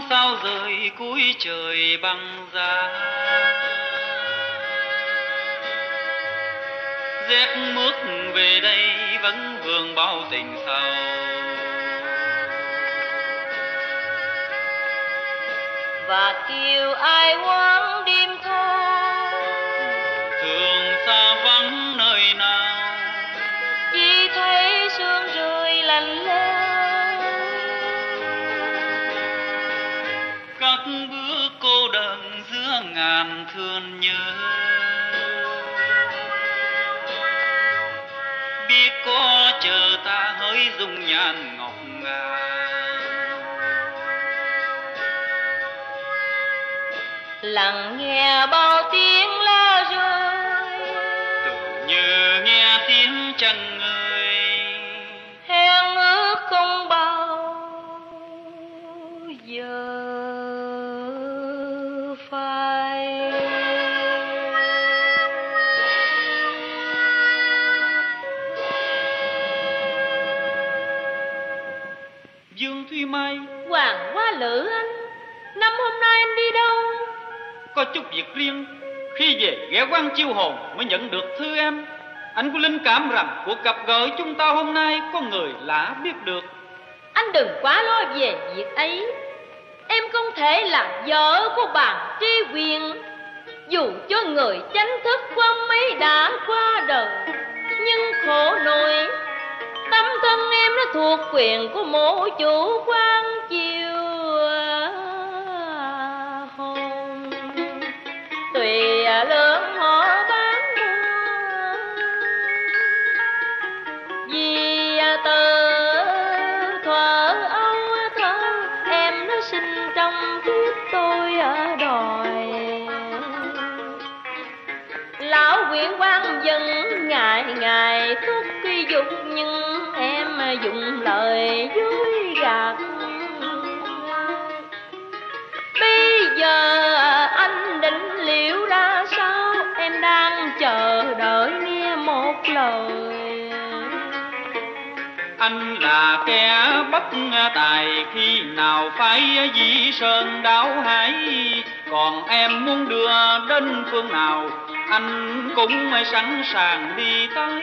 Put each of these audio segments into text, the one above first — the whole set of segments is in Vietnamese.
sao rơi cuối trời băng giá. Rét mướt về đây vẫn vương bao tình sầu. Và kêu ai oán đêm thâu, thường xa vắng nơi nào, chỉ thấy sương rơi lạnh lẽo. các bước cô đơn giữa ngàn thương nhớ. Biết có chờ ta hỡi dung nhan ngọc ngà, lặng nghe bao tiếng la rơi, tự như nghe tiếng chân người. hẹn ước không bao giờ phai. Dương Thúy Mai. Hoàng Hoa Lữ anh, năm hôm nay anh đi đâu? Có chút việc riêng, khi về ghé quan chiêu hồn mới nhận được thư em. Anh có linh cảm rằng cuộc gặp gỡ chúng ta hôm nay có người lạ biết được. Anh đừng quá lo về việc ấy. Em không thể là vợ của bạn Tri Quyền. Dù cho người chánh thức qua mấy đã qua đời, nhưng khổ nổi tâm thân em nó thuộc quyền của mộ chủ quan chiều hồn. Tùy lớn họ bán mua, vì từ thuở âu thơ em nó sinh trong kiếp tôi ở đòi. Lão huyện quan dân ngày ngày thúc khi dục, nhưng em dùng lời dối gạt. Bây giờ anh định liệu ra sao, em đang chờ đợi nghe một lời. Anh là kẻ bất tài, khi nào phải dĩ sơn đáo hải. Còn em muốn đưa đến phương nào, anh cũng sẵn sàng đi tới.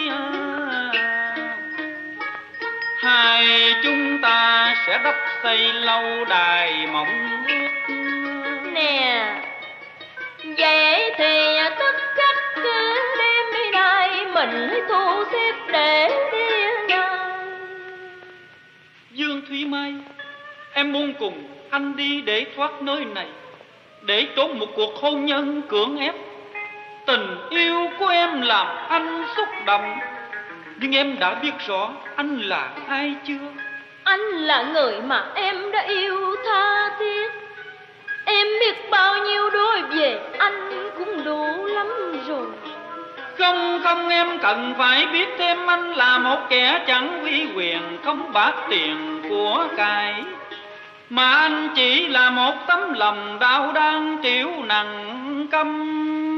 Hai chúng ta sẽ đắp xây lâu đài mộng ước. Nè, vậy thì tất cách cứ đêm nay mình thu xếp để đi ngay. Dương Thúy Mai, em muốn cùng anh đi để thoát nơi này, để trốn một cuộc hôn nhân cưỡng ép. Tình yêu của em làm anh xúc động, nhưng em đã biết rõ anh là ai chưa? Anh là người mà em đã yêu tha thiết. Em biết bao nhiêu đối về anh cũng đủ lắm rồi. Không, em cần phải biết thêm anh là một kẻ chẳng uy quyền, không bạc tiền của cải, mà anh chỉ là một tấm lòng đau đang chịu nặng căm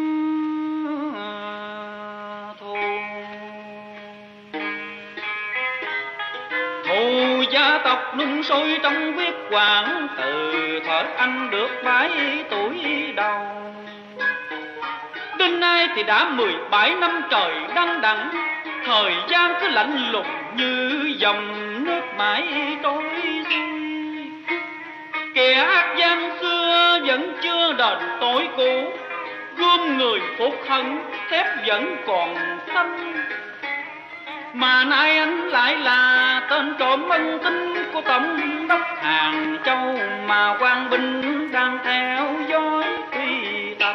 thù. Thù gia tộc nung sôi trong huyết quản, từ thuở anh được 7 tuổi đầu. Đến nay thì đã 17 năm trời đăng đẳng, thời gian cứ lạnh lùng như dòng nước mãi trôi xuôi. Kẻ ác gian xưa vẫn chưa đền tội cũ, gươm người phục hận thép vẫn còn xanh. Mà nay anh lại là tên trộm ân tín của tổng đốc Hàng Châu, mà quan binh đang theo dõi truy tầm.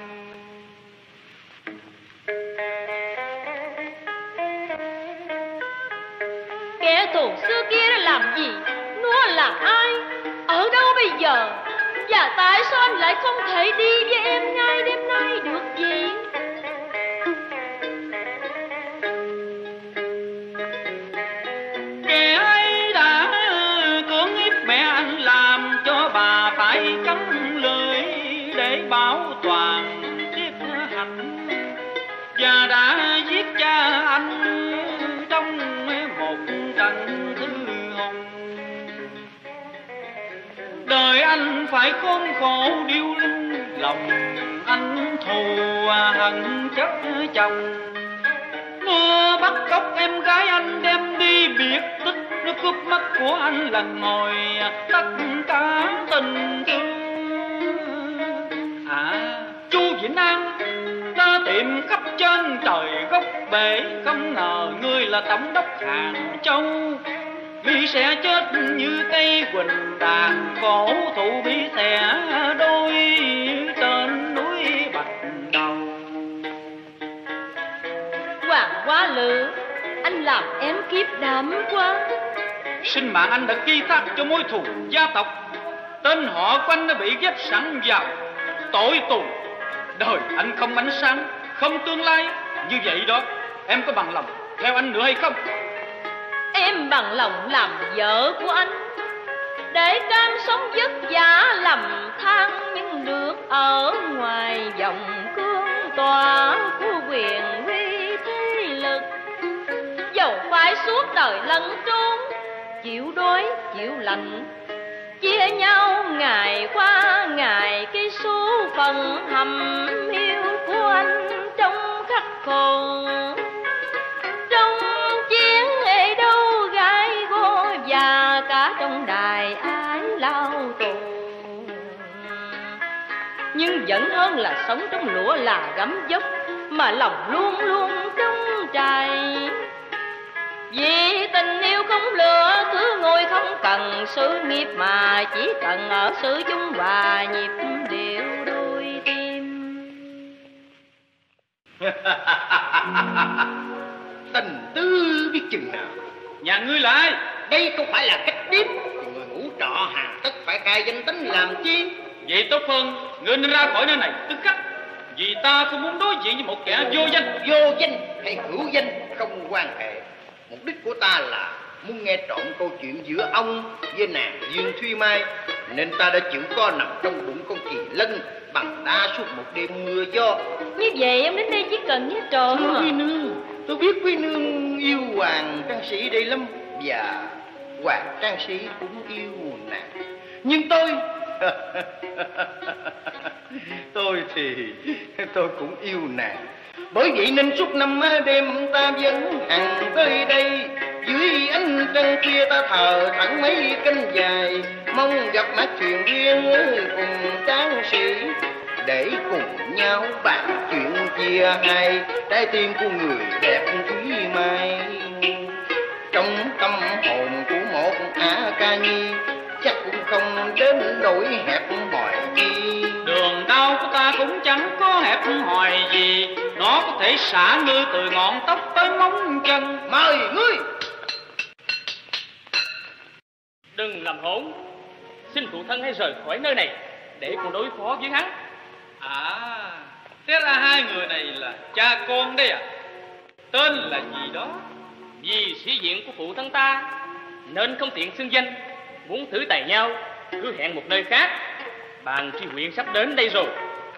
Kẻ thù xưa kia đã làm gì? Nó là ai? Ở đâu bây giờ? Và tại sao anh lại không thể đi với em ngay đêm nay được gì? Kẻ ấy đã cưỡng ép mẹ anh, làm cho bà phải cắn lưỡi để bảo toàn tiết hạnh, và đã giết cha anh trong một trận thư hùng. Đời phải khốn khổ điêu lưu, lòng anh thù hận chất chồng. Nó bắt cóc em gái anh đem đi biệt tích, nó cướp mất của anh lần ngồi tất cả tình thương. Chu Vĩnh An ta tìm khắp trên trời góc bể, không ngờ ngươi là tổng đốc Hàng Châu. Vì sẽ chết như cây quỳnh đàn, cổ thụ bị xẻ đôi trên núi Bạch Đầu. Hoàng Quá Lữ, anh làm em kiếp đảm quá. Sinh mạng anh đã ghi thác cho mối thù gia tộc, tên họ của anh đã bị ghép sẵn vào tội tù. Đời anh không ánh sáng, không tương lai. Như vậy đó, em có bằng lòng theo anh nữa hay không? Em bằng lòng làm vợ của anh, để cam sống vất vả lầm than, nhưng được ở ngoài vòng cương tỏa của quyền uy thế lực. Dẫu phải suốt đời lẫn trốn, chịu đói chịu lạnh, chia nhau ngày qua ngày, cái số phận hầm hiu của anh trong khắc khổ. Trong chiến ấy đâu gái gô, và cả trong đài ái lao tù. Nhưng vẫn hơn là sống trong lũa là gấm dốc, mà lòng luôn luôn trong trại. Vì tình yêu không lừa, cứ ngồi không cần sự nghiệp, mà chỉ cần ở sự dung hòa nhịp điệu đôi tim. Tình tư biết chừng nào. Nhà ngươi là ai? Đây không phải là cách tiếp, người ngủ trọ hàng tất phải khai danh tính làm chi. Vậy tốt hơn ngươi nên ra khỏi nơi này tức khắc, vì ta không muốn đối diện với một kẻ vô danh. Vô danh hay hữu danh không quan hệ. Mục đích của ta là muốn nghe trọn câu chuyện giữa ông với nàng Dương Thúy Mai, nên ta đã chịu co nằm trong bụng con Kỳ Lân bằng đa suốt một đêm mưa gió. Như vậy em đến đây chỉ cần nghe trò. Quý nương, tôi biết quý nương yêu hoàng trang sĩ đây lắm, và hoàng trang sĩ cũng yêu nàng. Nhưng tôi tôi cũng yêu nàng. Bởi vậy nên suốt năm đêm ta vẫn hằng tới đây, dưới ánh trăng kia ta thờ thẳng mấy canh dài, mong gặp mắt thuyền viên cùng tráng sĩ, để cùng nhau bàn chuyện chia hai trái tim của người đẹp Thúy Mai. Trong tâm hồn của một Á Ca Nhi, chắc cũng không đến nỗi hẹp hòi chi. Đường đau của ta cũng chẳng có hẹp hòi gì, nó có thể xả ngươi từ ngọn tóc tới móng chân. Mời ngươi. Đừng làm hỗn, xin phụ thân hãy rời khỏi nơi này để cùng đối phó với hắn. Thế là hai người này là cha con đấy à? Tên là gì đó? Vì sĩ diện của phụ thân ta nên không tiện xưng danh, muốn thử tài nhau cứ hẹn một nơi khác. Bàn tri huyện sắp đến đây rồi.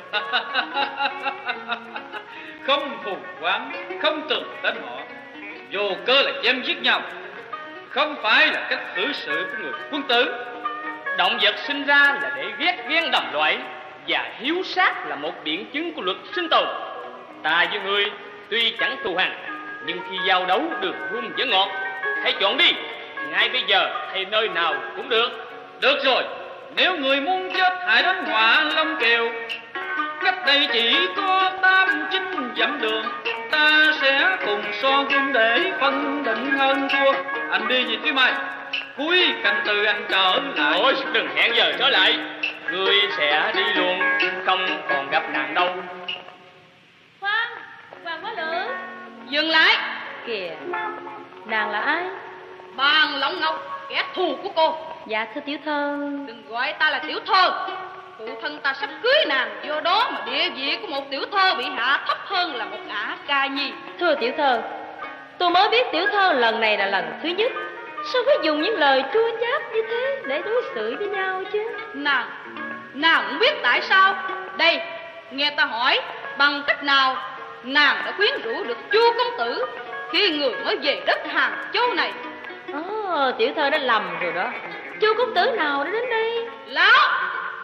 Không phù quán, không từng đến họ, vô cơ là chém giết nhau, không phải là cách xử sự của người quân tử. Động vật sinh ra là để ghét ghen đồng loại, và hiếu sát là một biện chứng của luật sinh tồn. Ta với ngươi tuy chẳng thù hằn, nhưng khi giao đấu đường hương vẫn ngọt. Hãy chọn đi, ngay bây giờ hay nơi nào cũng được. Được rồi, nếu người muốn chết hãy đến Họa Long Kiều, cách đây chỉ có 8-9 dặm đường. Ta sẽ cùng so gương để phân định hơn thua. Anh đi về Thúy Mai, cuối canh từ anh trở lại. Ôi, đừng hẹn giờ trở lại, ngươi sẽ đi luôn, không còn gặp nàng đâu. Khoan, Hoàng Quá Lữ, Dừng lại. kìa, nàng là ai? Bàn Long Ngọc, kẻ thù của cô. Dạ thưa tiểu thơ. Đừng gọi ta là tiểu thơ. Phụ thân ta sắp cưới nàng, do đó mà địa vị của một tiểu thơ bị hạ thấp hơn là một Ả Ca Nhi. Thưa tiểu thơ, tôi mới biết tiểu thơ lần này là lần thứ nhất. Sao phải dùng những lời chua chát như thế để đối xử với nhau chứ? Nàng cũng biết tại sao. Đây, nghe ta hỏi, bằng cách nào nàng đã quyến rũ được Chu công tử khi người mới về đất Hàng Châu này? Tiểu thơ đã lầm rồi đó. Chu công tử nào đã đến đây? Lão,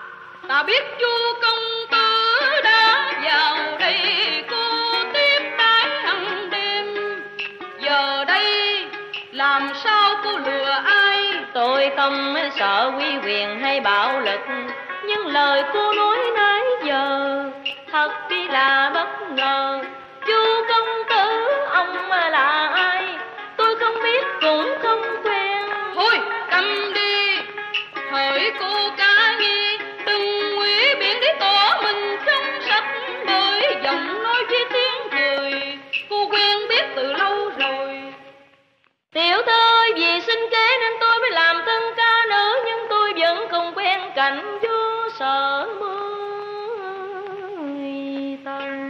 Ta biết chu công tử đã vào đây cô tiếp đãi hằng đêm. Giờ đây làm sao cô lừa ai? Tôi không sợ uy quyền hay bạo lực, nhưng lời cô nói nãy giờ thật chỉ là bất ngờ. Chu công tử ông là ai? Tôi không biết cũng không quen. Thôi cầm đi, hỡi cô Ca Nhi, đừng nguy biện để tỏ mình trong sạch. Bởi giọng nói với tiếng cười cô quen biết từ lâu rồi. Tiểu thơ vì sinh kế nên tôi mới làm thân ca nữ, nhưng tôi vẫn không quen cảnh vô sợ mươi tầng.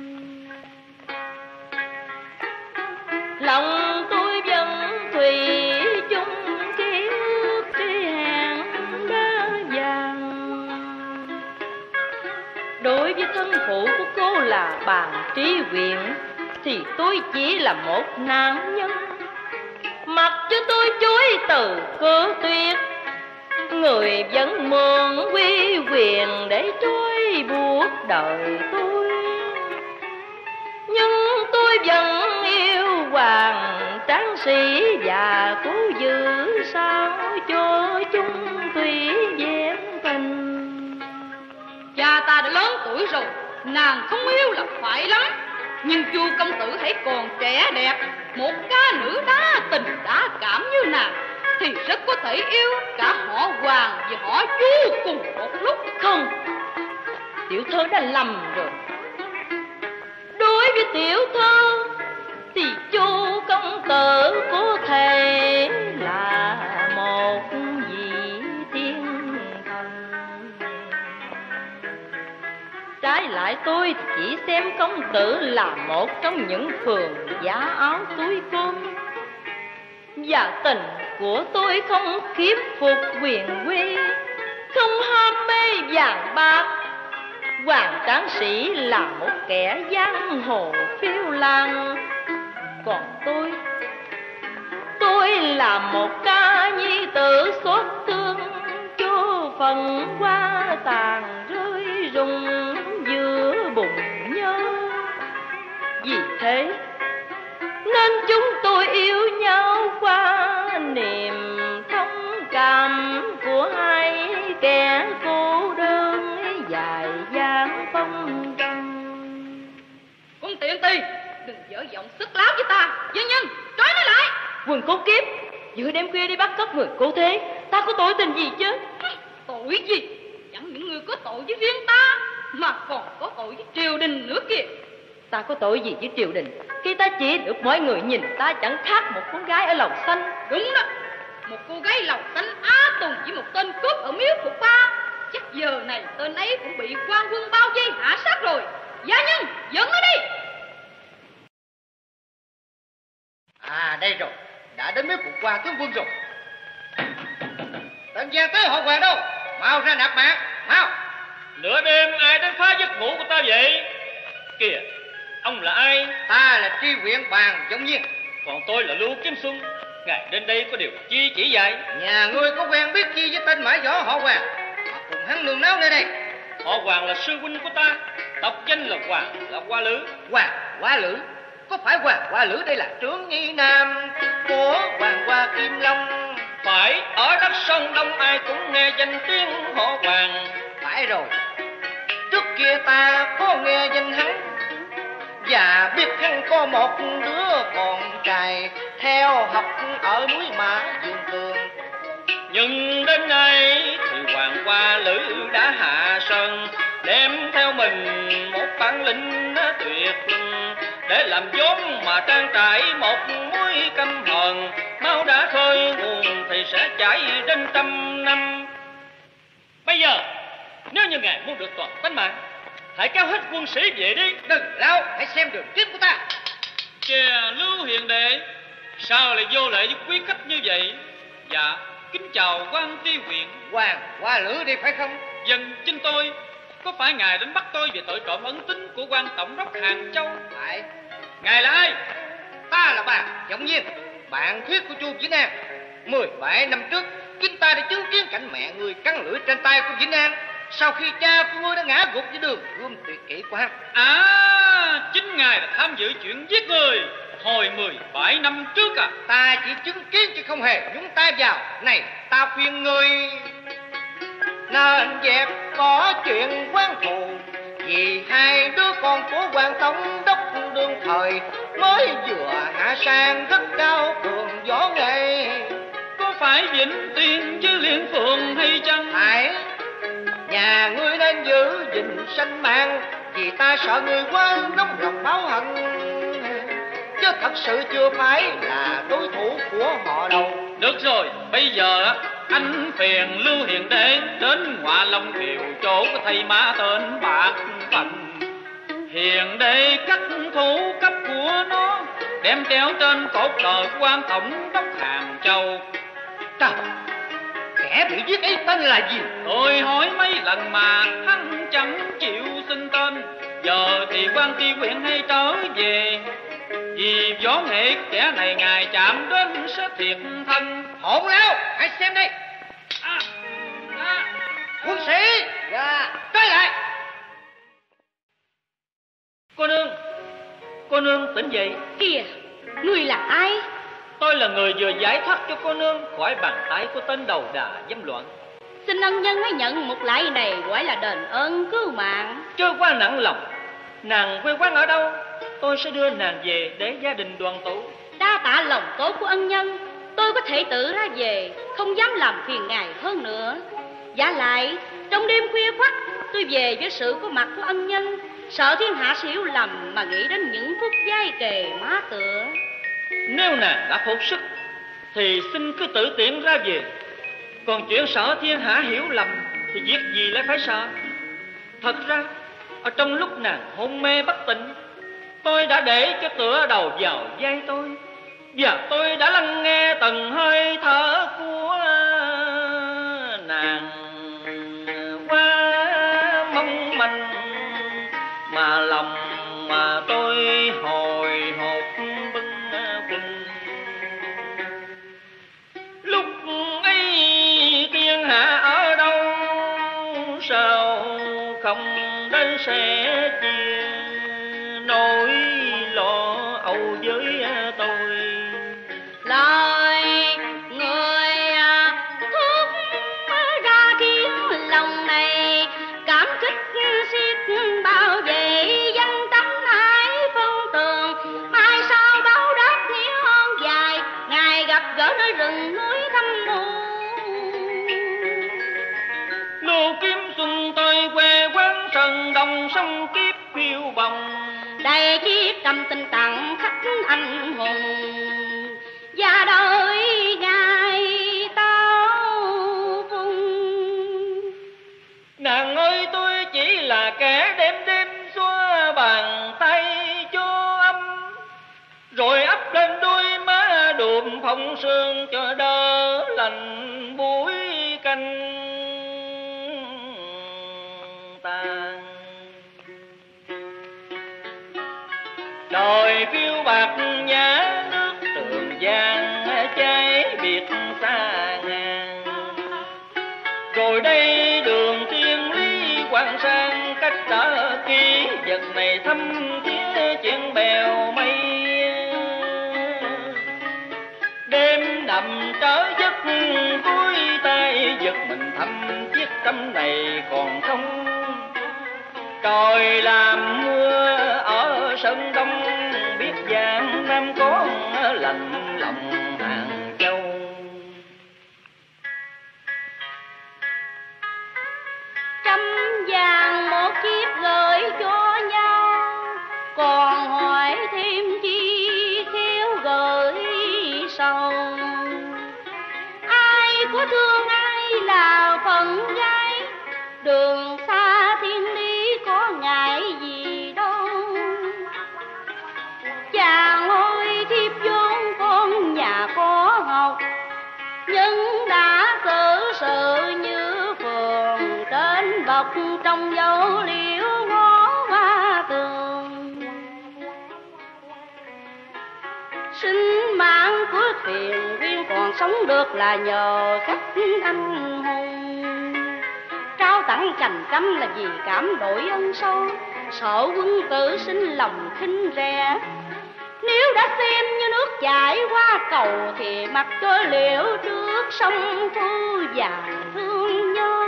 Lòng tôi vẫn thủy chung ký ức tri hẹn đá vàng. Đối với thân phụ của cô là Bàn Tri Huyện thì tôi chỉ là một nạn nhân. Mặc cho tôi chối từ cử tuyệt, người vẫn mượn uy quyền để trói buộc đời tôi. Nhưng tôi vẫn yêu hoàng tráng sĩ và cố giữ sao cho chung thủy vẹn tình. Cha ta đã lớn tuổi rồi, nàng không yêu là phải lắm. Nhưng Chu công tử hãy còn trẻ đẹp, một ca nữ đá tình đá cảm như nàng thì rất có thể yêu cả họ Hoàng và họ Chu cùng một lúc. Không, tiểu thơ đã lầm rồi. Đối với tiểu thơ thì Chu công tử có thể là một vị tiên thần. Trái lại tôi chỉ xem công tử là một trong những phường giá áo túi cơm. Và tình của tôi không khiếp phục quyền quy, không ham mê vàng bạc. Hoàng tráng sĩ là một kẻ giang hồ phiêu lãng, còn tôi là một ca nhi tử xót thương cho phần hoa tàn rơi rụng giữa bụng nhớ. Vì thế nên chúng tôi yêu nhau qua niềm thông cảm của hai kẻ cô đơn dài dáng phong trần. Con Tiện Tì, đừng dở giọng sức láo với ta. Dân nhân, trói nó lại. Quần cố kiếp, giữa đêm khuya đi bắt cóc người cô thế, ta có tội tình gì chứ? Tội gì? Chẳng những người có tội với riêng ta, mà còn có tội với triều đình nữa kìa. Ta có tội gì với triều đình khi ta chỉ được mọi người nhìn ta chẳng khác một con gái ở Lầu Xanh? Đúng đó, một cô gái Lầu Xanh á tùng với một tên cướp ở miếu Phục Ba. Chắc giờ này tên ấy cũng bị quan quân bao vây hạ sát rồi. Gia nhân, dẫn nó đi. À đây rồi, đã đến miếu Phục Qua tướng quân rồi. Tên gian tới họ Hoàng đâu? Mau ra nạp mạng, mau. Nửa đêm ai đến phá giấc ngủ của ta vậy? Kìa, ông là ai? Ta là Tri Huyện Bàn Vọng Nhiên. Còn tôi là Lưu Kiếm Xuân. Ngài đến đây có điều chi chỉ dạy? Nhà ngươi có quen biết chi với tên mã võ họ Hoàng mà cùng hắn nương náo nơi đây? Họ Hoàng là sư huynh của ta, tộc danh là Hoàng, là Hoa Lữ. Hoàng Hoa Lữ? Có phải Hoàng Hoa Lữ đây là trưởng nhi nam của Hoàng Hoa Kim Long? Phải, ở đất Sơn Đông ai cũng nghe danh tiếng họ Hoàng. Phải rồi, trước kia ta có nghe danh hắn và biết hắn có một đứa con trai theo học ở núi Mã Dương Tường. Nhưng đến nay thì Hoàng Hoa Lữ đã hạ sơn, đem theo mình một bản lĩnh tuyệt luân để làm vốn mà trang trải một mối căm hờn. Máu đã khơi nguồn thì sẽ chảy đến 100 năm. Bây giờ nếu như ngài muốn được toàn tánh mạng, hãy kéo hết quân sĩ về đi. Đừng lao, hãy xem đường tiếp của ta. Kìa Lưu Hiền Đệ, sao lại vô lễ với quý khách như vậy? Dạ, kính chào quan tri huyện. Hoàng Hoa Lữ đi phải không? Dân chính tôi. Có phải ngài đến bắt tôi về tội trộm ấn tín của quan tổng đốc Hàng Châu? Phải. Ngài là ai? Ta là Bàn Vọng Nhiên, bạn thiết của Chu Vĩnh An. 17 năm trước, chúng ta đã chứng kiến cảnh mẹ người cắn lưỡi trên tay của Vĩnh An. sau khi cha của ngươi đã ngã gục dưới đường gươm tuyệt kỹ của hắn. Chính ngài đã tham dự chuyện giết người hồi 17 năm trước à? Ta chỉ chứng kiến chứ không hề nhúng tay vào. Này, ta khuyên ngươi nên dẹp có chuyện quan thù, vì hai đứa con của quan tổng đốc đương thời mới vừa hạ sang rất cao cường võ nghệ. Có phải Vĩnh Tiên với Liên Phượng hay chăng? Phải. Nhà ngươi nên giữ gìn sinh mạng, vì ta sợ ngươi quá nóng lòng báo hận, chứ thật sự chưa phải là đối thủ của họ đâu. Được rồi, bây giờ anh phiền Lưu Hiền Đế đến Ngọa Long Kiều chỗ của thầy má tên Bạc Phận. Hiền Đế cắt thủ cấp của nó, đem treo trên cột cờ quan tổng đốc Hàng Châu. Trời, kẻ bị giết ấy tên là gì? Tôi hỏi mấy lần mà hắn chẳng chịu xin tên. Giờ thì quan tri huyện hay trở về, vì võ nghệ kẻ này ngài chạm đến sẽ thiệt thân. Hỗn láo, hãy xem đây. Quân sĩ, tới lại. Cô nương tỉnh dậy. Kìa, ngươi là ai? Tôi là người vừa giải thoát cho cô nương khỏi bàn tay của tên đầu đà dâm loạn. Xin ân nhân hãy nhận một lạy này gọi là đền ơn cứu mạng. Chưa quá nặng lòng. Nàng quê quán ở đâu? Tôi sẽ đưa nàng về để gia đình đoàn tụ. Đa tạ lòng tốt của ân nhân, tôi có thể tự ra về, không dám làm phiền ngài hơn nữa. Giả lại, trong đêm khuya khoắt, tôi về với sự có mặt của ân nhân, sợ thiên hạ sẽ hiểu lầm mà nghĩ đến những phút giai kề má tựa. Nếu nàng đã phục sức thì xin cứ tự tiện ra về. Còn chuyện sợ thiên hạ hiểu lầm thì việc gì lại phải sợ. Thật ra ở trong lúc nàng hôn mê bất tỉnh, tôi đã để cho tựa đầu vào vai tôi, và tôi đã lắng nghe từng hơi thở của nàng quá mong manh, mà lòng mà tôi hồi hộp bâng khuâng. Lúc ấy thiên hạ ở đâu, sao không đến sẽ chia nỗi lo âu với tôi. Lời người thúc ra khiến lòng này cảm kích xiết bao về danh tánh hải phân tường. Mai sau báo đáp nghĩa hơn dài, ngài gặp gỡ nơi rừng núi thăm mù. Lưu Kiếm Xuân tôi quê quán Sơn Đông, sông kiếp phiêu bồng. Đây kiếp tâm tình tặng khách anh hùng, và đợi ngài tao phùng. Nàng ơi, tôi chỉ là kẻ đêm đêm xóa bàn tay cho âm, rồi ấp lên đôi má đùm phong sương cho đỡ lành buổi canh tàn. Đời phiêu bạc nhã nước Trường Giang cháy biệt xa ngàn, rồi đây đường thiên lý quang sang cách trở ký vật này thâm thía chuyện bèo mây. Đêm nằm trở giấc cuối tay giật mình thăm chiếc tâm này còn không. Trời làm mưa ở Sơn Đông, biết Giang Nam có lạnh lòng Hàng Châu. Trăm vàng một chiếc gửi cho nhau, còn hỏi thêm chi khéo gửi sầu. Ai có thương ai là phận gái, đường xa thiên lý có ngại gì đâu. Chàng ơi thiếp vốn con nhà có học, nhưng đã xử sự như phường tên bọc trong dấu liễu ngõ hoa tường. Sinh mạng của thuyền viên còn sống được là nhờ khách anh hùng, trao tặng tặng cành trăm là vì cảm đổi ân sâu, sợ quân tử sinh lòng khinh rẻ. Nếu đã xem như nước chảy qua cầu thì mặc cho liễu trước sông thu dài thương nhớ.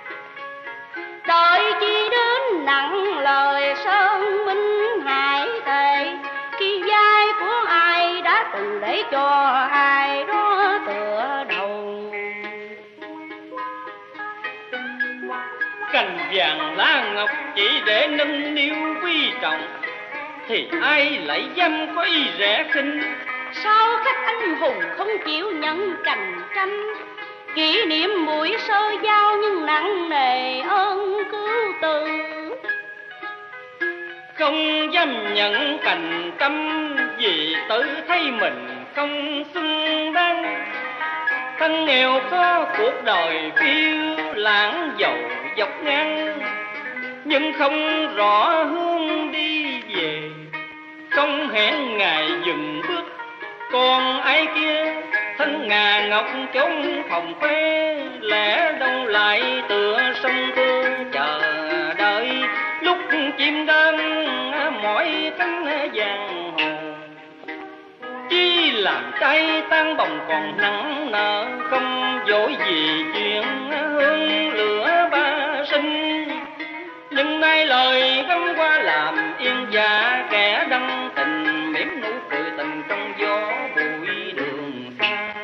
Đợi chi đến nặng lời sơn minh hải thề, khi vai của ai đã từng để cho ai đó tựa đầu. Cành vàng lá ngọc chỉ để nâng niu quý trọng, thì ai lại dám có ý rẻ khinh. Sao các anh hùng không chịu nhận cành trăm, kỷ niệm buổi sơ giao nhưng nặng nề ơn cứu từ. Không dám nhận cành trăm vì tự thấy mình không xứng đáng. Thân nghèo có cuộc đời phiêu lãng giàu dọc ngang, nhưng không rõ hướng đi về, không hẹn ngày dừng bước. Còn ai kia thân ngà ngọc chốn phòng khoe, lẽ đâu lại tựa sông thương chờ đợi lúc chim đơn mỏi cánh giang hồ. Chi làm trái tan bồng còn nặng nợ, không dối gì chuyện hương lửa ba sinh. Nhưng nay lời gắn qua làm yên dạ, kẻ đăng tình mỉm nụ cười tình trong gió bụi đường xa.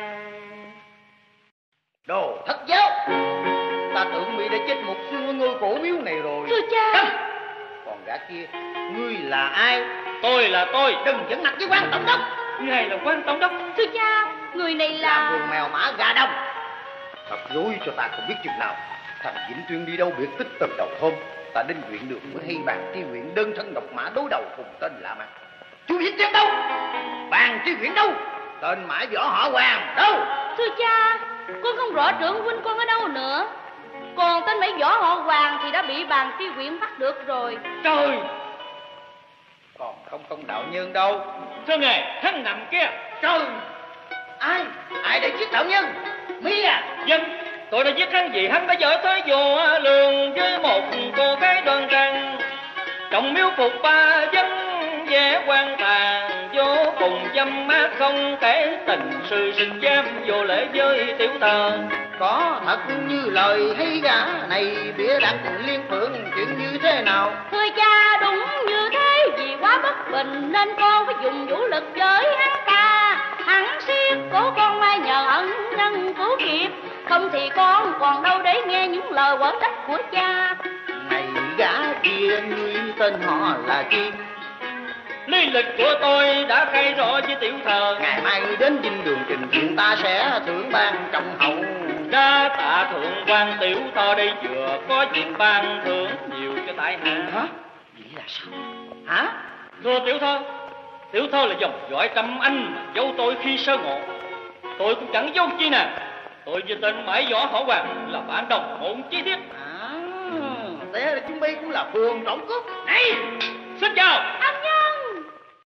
Đồ thất giáo, ta tưởng mi đã chết một xưa ngôi cổ miếu này rồi. Thưa cha. Câm. Còn gã kia, ngươi là ai? Tôi là tôi. Đừng dẫn mặt với quan tổng đốc. Ngài là quan tổng đốc. Thưa cha, người này là vườn mèo mã gà đông. Thật dối cho ta không biết chừng nào. Thằng Vĩnh Tuyên đi đâu biệt tích từ đầu hôm. Ta đến huyện được với hay bàn tri huyện đơn thân độc mã đối đầu cùng tên lạ mặt. Chú Vĩnh Tuyên đâu? Bàn tri huyện đâu? Tên mã võ họ Hoàng đâu? thưa cha, con không rõ trưởng huynh con ở đâu nữa. Còn tên mấy võ họ Hoàng thì đã bị bàn tri huyện bắt được rồi. Trời! Còn không đạo nhân đâu? Thưa ngài, hắn nằm kia. Trời! Ai để giết đạo nhân? Mi à? Dân, tôi đã giết hắn vì hắn đã dở tới vô lường với một cô gái đoan trang. Trọng miếu phục ba dân vẻ quan tàn, vô cùng dâm mát không kể tình sự sinh giam vô lễ với tiểu thơ. Có thật như lời hay gã này bịa đặt liên phượng chuyện như thế nào? Thưa cha, đúng như thế, vì quá bất bình nên con phải dùng vũ lực với hắn ta. Hắn siết cổ con mai nhờ ẩn nhân cứu kịp, không thì con còn đâu để nghe những lời quở trách của cha. Này gã kia, ngươi tên họ là chi? Lý lịch của tôi đã khai rõ với tiểu thơ. Ngày mai ngươi đến dinh đường trình diện, ta sẽ thưởng ban trọng hậu. Đa tạ thượng quan tiểu thơ, đây vừa có chuyện ban thưởng nhiều cho tại hạ. Hả? Vậy là sao? Hả? Thưa tiểu thơ là dòng dõi trăm anh mà giấu tôi khi sơ ngộ. Tôi cũng chẳng giấu chi nè. Tôi với tên mãi võ họ Hoàng là bạn đồng môn chi tiết. Thế là chúng bay cũng là phường trọng cướp. Này, xin chào Anh Nhân.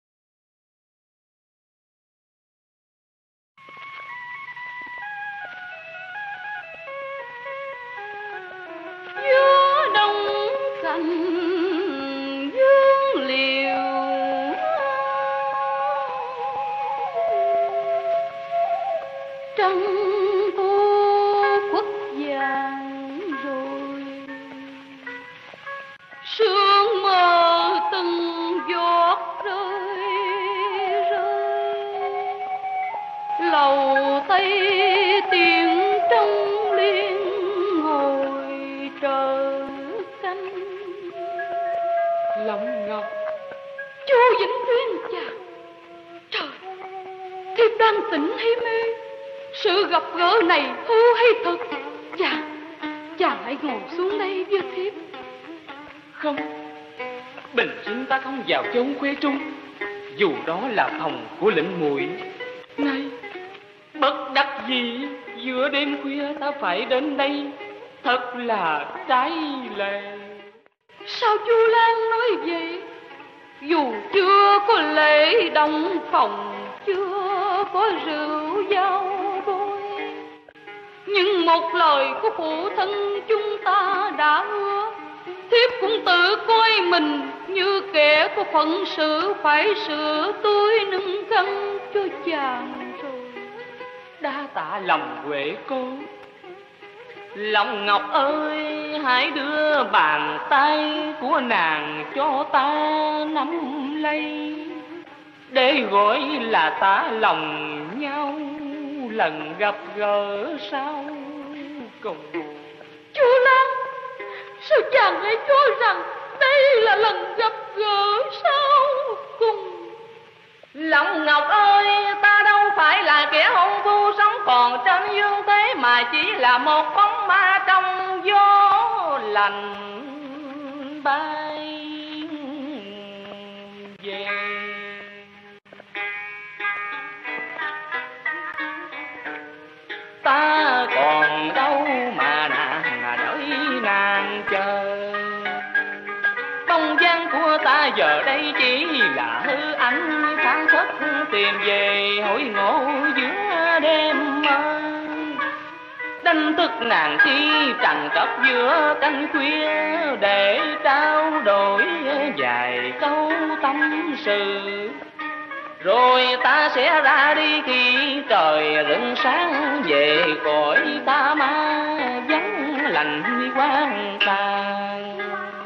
Gió đông cành dương liều, trăng thu khuất vàng rồi, sương mơ từng giọt rơi rơi, lầu tây tiếng trong liên ngồi chờ canh. Lòng Ngọc, Chú Vĩnh Tuyên chàng, trời, thiếp đang tỉnh hay mê? Sự gặp gỡ này hư hay thật? Chàng hãy ngồi xuống đây với thiếp. Không, bình sinh ta không vào chốn khuê trung, dù đó là phòng của lệnh muội. Này, bất đắc dĩ giữa đêm khuya ta phải đến đây, thật là trái lệ. Sao chú Lan nói vậy? Dù chưa có lễ đồng phòng, chưa có rượu giao bôi, nhưng một lời của phụ thân chúng ta đã hứa, thiếp cũng tự coi mình như kẻ có phận sự phải sửa túi nâng khăn cho chàng rồi. Đa tạ lòng Huệ cô. Lòng Ngọc ơi, hãy đưa bàn tay của nàng cho ta nắm lấy, để gọi là tả lòng nhau lần gặp gỡ sau cùng. Chú Lan, sao chàng lại cho rằng đây là lần gặp gỡ sau cùng? Lòng Ngọc ơi, ta đâu phải là kẻ hôn phu sống còn trên dương thế, mà chỉ là một bóng ma trong gió lành bay về. Ta còn đâu mà nàng đợi nàng chờ, bóng dáng của ta giờ đây chỉ là hư ảnh phảng phất tìm về hối ngộ giữa đêm mơ. Đánh thức nàng khi trằn trọc giữa canh khuya, để trao đổi vài câu tâm sự, rồi ta sẽ ra đi khi trời rạng sáng, về cõi ta ma vắng lạnh quang tàn.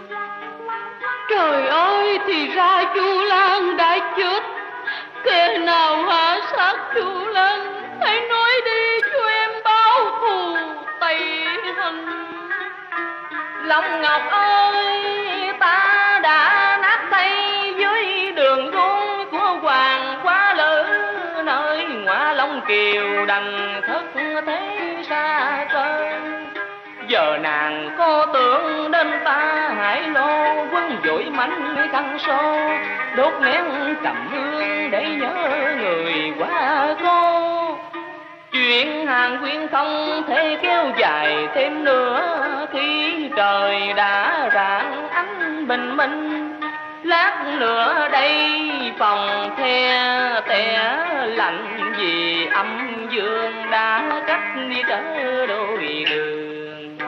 Trời ơi, thì ra Chu Lan đã chết. Kẻ nào hạ sát Chu Lan, hãy nói đi cho em báo thù tày hành. Lòng Ngọc ơi, ta đã nát tay dưới đường gôn của Hoàng Quá Lữ, nơi Ngoại Long Kiều đành thất thế xa cơ. Giờ nàng có tưởng đến ta, hãy lo quân vội mảnh khăn xô, đốt nén trầm hương để nhớ người quá cố. Chuyện hàng quyên không thể kéo dài thêm nữa, khi trời đã rạng ánh bình minh. Lát nữa đây phòng the tẻ lạnh, vì âm dương đã cách đi trở đôi đường.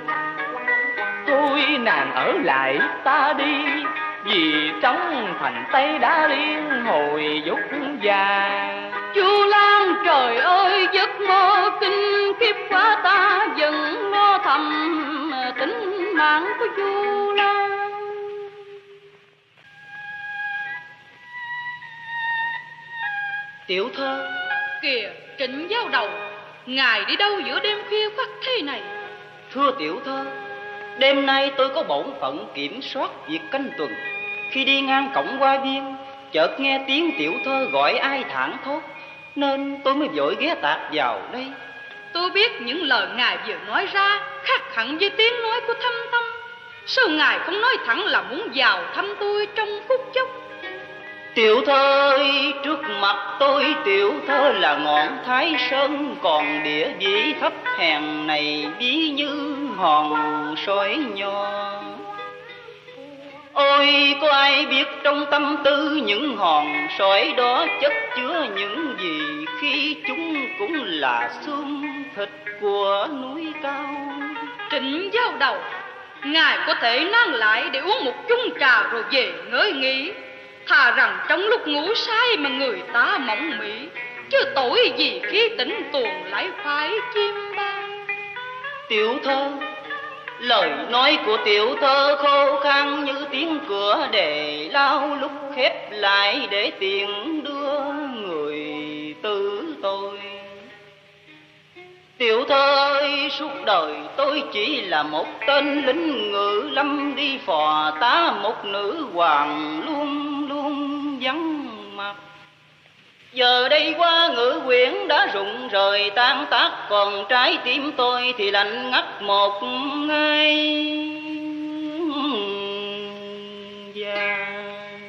Thôi nàng ở lại ta đi, vì trong thành Tây đã liên hồi dúc vàng. Chu Lan, trời ơi, giấc mơ kinh khiếp quá, ta vẫn lo thầm tính mạng của Chu Lan. Tiểu thơ. Kìa, Trịnh Giao Đầu, ngài đi đâu giữa đêm khuya khoắt thế này? Thưa tiểu thơ, đêm nay tôi có bổn phận kiểm soát việc canh tuần. Khi đi ngang cổng Hoa Viên, chợt nghe tiếng tiểu thơ gọi ai thảng thốt, nên tôi mới vội ghé tạt vào đây. Tôi biết những lời ngài vừa nói ra khác hẳn với tiếng nói của Thâm Thâm. Sao ngài không nói thẳng là muốn vào thăm tôi trong phút chốc? Tiểu thơ ơi, trước mặt tôi tiểu thơ là ngọn Thái Sơn, còn địa vị thấp hèn này ví như hòn sỏi nhỏ. Ôi, có ai biết trong tâm tư những hòn sỏi đó chất chứa những gì, khi chúng cũng là xương thịt của núi cao. Trịnh Giao Đầu, ngài có thể nán lại để uống một chung trà rồi về ngơi nghỉ. Thà rằng trong lúc ngủ say mà người ta mộng mị, chứ tội gì khi tỉnh tuồng lại phải chim bao. Tiểu thơ, lời nói của tiểu thơ khô khan như tiếng cửa đề lao lúc khép lại để tiện đưa người tử tôi. Tiểu thơ ơi, suốt đời tôi chỉ là một tên lính ngự lâm đi phò tá một nữ hoàng luôn luôn vắng mặt. Giờ đây qua ngự quyển đã rụng rời tan tác, còn trái tim tôi thì lạnh ngắt một ngày vàng.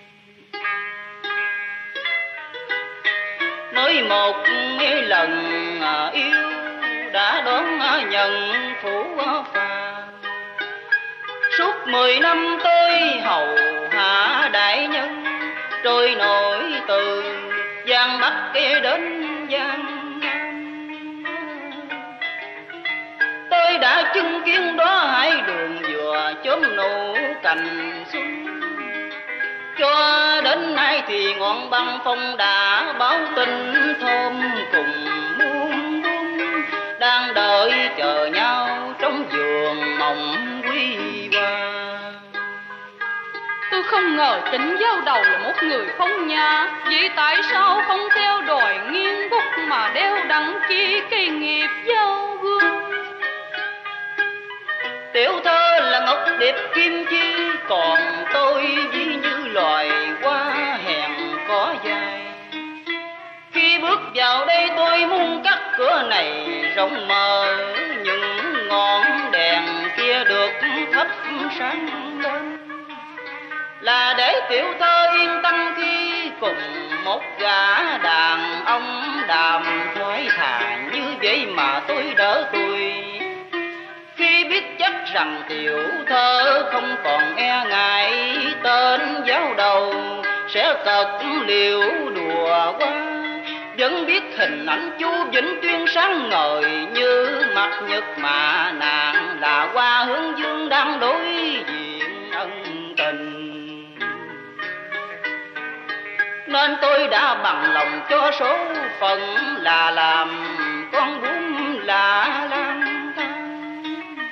Mới một lần yêu đã đón nhận phủ phàm, suốt 10 năm tôi hầu hạ đại nhân, trôi nổi từ Giang Bắc kia đến Giang Nam. đã chứng kiến đó hai đường vừa chớm nụ cành xuân. Cho đến nay thì ngọn băng phong đã báo tin thơm cùng muôn muôn, đang đợi chờ nhau trong vườn mộng quy hoa. Tôi không ngờ Trịnh Giao Đầu là một người phong nhã, vậy tại sao không theo đòi nghiêng bút mà đeo đặng chi cây nghiệp giao hương? Tiểu thơ là ngọc điệp kim chi, còn tôi ví như loài hoa hèn có dài. Khi bước vào đây tôi muốn cắt cửa này rộng mở, những ngọn đèn kia được thắp sáng lên, là để tiểu thơ yên tâm khi cùng một gã đàn ông đàm thoái thả. Như vậy mà tôi đỡ tôi, khi biết chắc rằng tiểu thơ không còn e ngại tên giáo đầu sẽ cật liều đùa qua. Vẫn biết hình ảnh chú Vĩnh Tuyên sáng ngời như mặt nhật, mà nàng là Hoa Hướng Dương đang đối diện ân tình. Nên tôi đã bằng lòng cho số phận là làm con bướm lạ lang thang.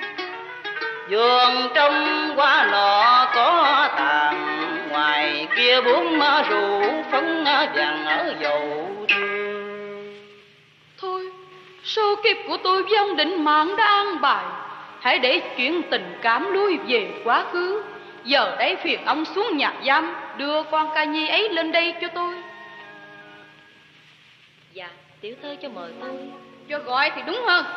Vườn trong hoa nọ có tàn, ngoài kia bướm rủ phấn vàng ở dầu thương. Thôi, số kiếp của tôi với ông Định Mạng đã an bài, hãy để chuyện tình cảm lui về quá khứ. Giờ đây phiền ông xuống nhà giam đưa con ca nhi ấy lên đây cho tôi. Dạ, tiểu thơ cho mời tôi. Cho gọi thì đúng hơn.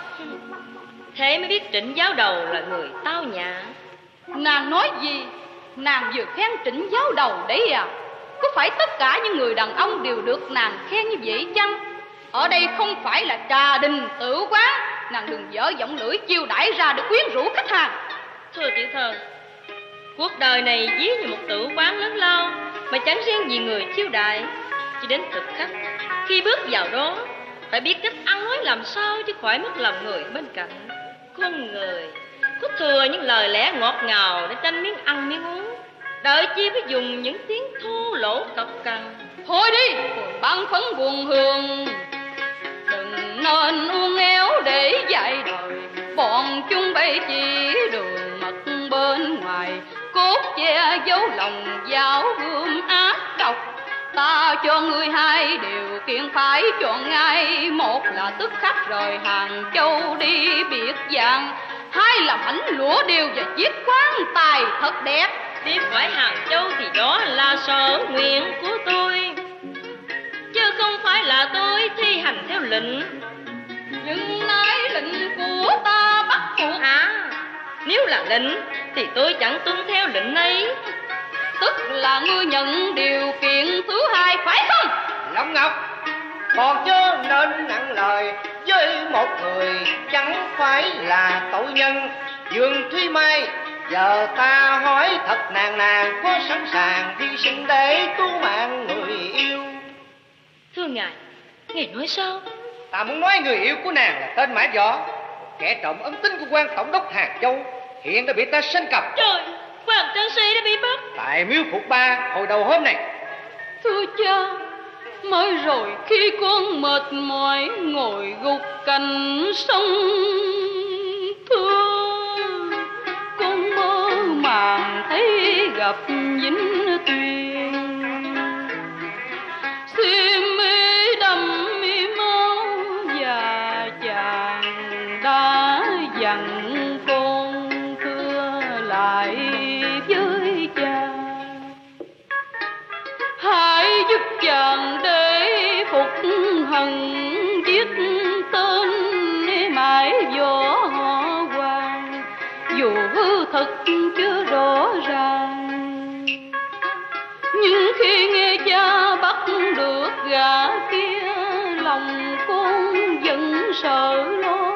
Thế mới biết Trịnh Giáo Đầu là người tao nhã. Nàng nói gì? Nàng vừa khen Trịnh Giáo Đầu đấy à? Có phải tất cả những người đàn ông đều được nàng khen như vậy chăng? Ở đây không phải là trà đình tử quán, nàng đừng dở giọng lưỡi chiêu đãi ra để quyến rũ khách hàng. Thưa tiểu thơ, cuộc đời này ví như một tử quán lớn lao, mà chẳng riêng gì người chiêu đại, chỉ đến thực khách khi bước vào đó phải biết cách ăn nói làm sao chứ khỏi mất lòng người bên cạnh. Con người có thừa những lời lẽ ngọt ngào để tranh miếng ăn miếng uống, đợi chi phải dùng những tiếng thô lỗ cộc cằn. Thôi đi, còn băng phấn buồn hương, đừng nên uốn éo để dạy đời. Bọn chúng bay chỉ đường mật bên ngoài, cốt che giấu lòng giáo gươm ác độc. Ta cho người hai điều kiện phải chọn ngay, một là tức khắc rời Hàng Châu đi biệt dạng, hai là mảnh lúa điều và chiếc quan tài thật đẹp. Đi khỏi Hàng Châu thì đó là sở nguyện của tôi, chứ không phải là tôi thi hành theo lệnh. Nhưng nay lệnh của ta bắt buộc. Nếu là lệnh thì tôi chẳng tuân theo lệnh ấy. Tức là ngươi nhận điều kiện thứ hai phải không? Long Ngọc, còn chớ nên nặng lời với một người chẳng phải là tội nhân. Dương Thúy Mai, giờ ta hỏi thật, nàng có sẵn sàng hy sinh để cứu mạng người yêu? Thưa ngài nói sao? Ta muốn nói người yêu của nàng là tên Mã Võ, kẻ trộm ân tín của quan tổng đốc Hàng Châu, hiện đã bị ta sanh cặp. Trời, Hoàng Trân Si đã bị bắt tại miếu Phục Ba hồi đầu hôm này. Thưa cha, mới rồi khi con mệt mỏi ngồi gục cạnh sông, thưa con mơ màng thấy gặp Vĩnh Tuyền, xiêm y đầm mi máu và chàng đã dặn con thưa lại với cha, hãy giúp chàng để phục hận viết tên mãi võ Hoàng, dù hư thật chưa rõ ràng. Nhưng khi nghe cha bắt được gã kia, lòng con vẫn sợ lo.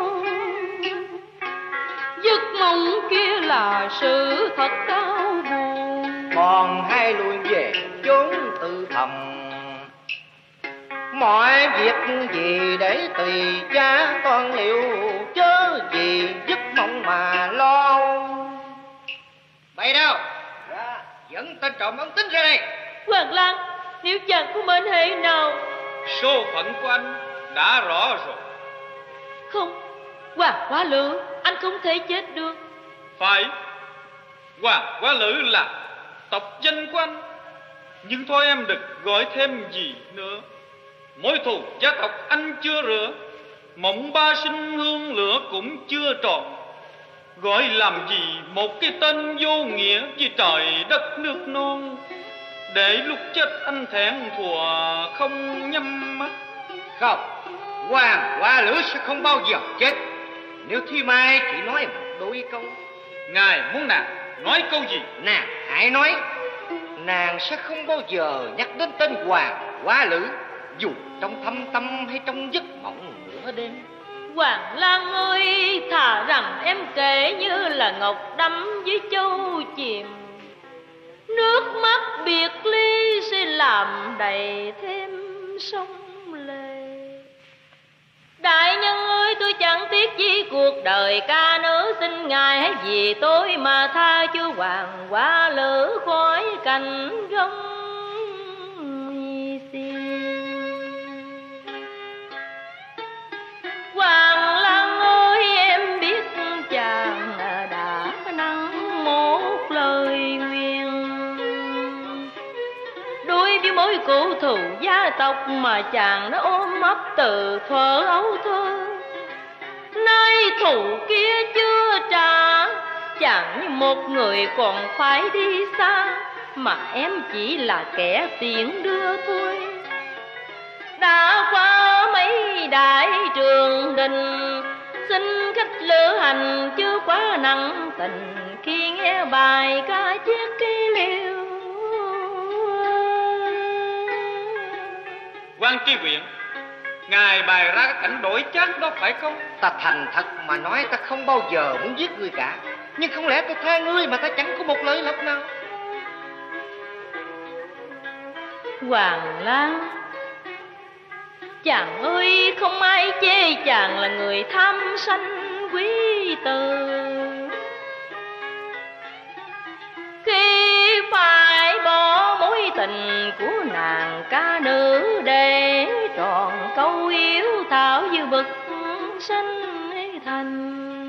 Giấc mong kia là sự thật đau buồn, Còn hai lui về chốn tự thầm, mọi việc gì để tùy cha toàn liệu, chớ gì giấc mộng mộng mà lo. Bày đâu? Dạ, dẫn tên trộm ông Tính ra đây. Hoàng Lan, nếu chàng có mệnh hệ nào? Số phận của anh đã rõ rồi. Không, Hoàng Quá Lữ, anh không thể chết được. Phải, Hoàng Quá Lữ là tộc danh của anh. Nhưng thôi em đừng gọi thêm gì nữa. Mối thù gia tộc anh chưa rửa, mộng ba sinh hương lửa cũng chưa tròn. Gọi làm gì một cái tên vô nghĩa với trời đất nước non, để lúc chết anh thẹn thùa không nhắm mắt. Không, Hoàng Quá Lữ sẽ không bao giờ chết. Nếu Thi Mai chỉ nói một đôi câu. Ngài muốn nàng nói câu gì? Nàng hãy nói. Nàng sẽ không bao giờ nhắc đến tên Hoàng Quá Lữ, dù trong thâm tâm hay trong giấc mộng nửa đêm. Hoàng Lan ơi, thà rằng em kể như là ngọc đắm với châu chìm. Nước mắt biệt ly sẽ làm đầy thêm sông lệ. Đại nhân ơi, tôi chẳng tiếc gì cuộc đời ca nữ, xin ngài hãy vì tôi mà tha cho Hoàng Quá Lữ khỏi cảnh gông xiên. Hoàng Lan ơi, em biết chàng đã nắng một lời nguyện, đối với mối cũ thù gia tộc mà chàng đã ôm ấp từ thuở ấu thơ. Nay thù kia chưa trả, chàng như một người còn phải đi xa, mà em chỉ là kẻ tiễn đưa thôi. Đã qua mấy đại trường đình, xin khách lữ hành chưa quá nặng tình, khi nghe bài ca chiếc cây liêu. Quan tri huyện, ngài bày ra cái cảnh đổi chác đó phải không? Ta thành thật mà nói, ta không bao giờ muốn giết ngươi cả. Nhưng không lẽ ta tha ngươi mà ta chẳng có một lời lộc nào? Hoàng Lan, chàng ơi, không ai chê chàng là người tham sanh quý từ. Khi phải bỏ mối tình của nàng ca nữ để tròn câu yếu thảo như bực sanh thành,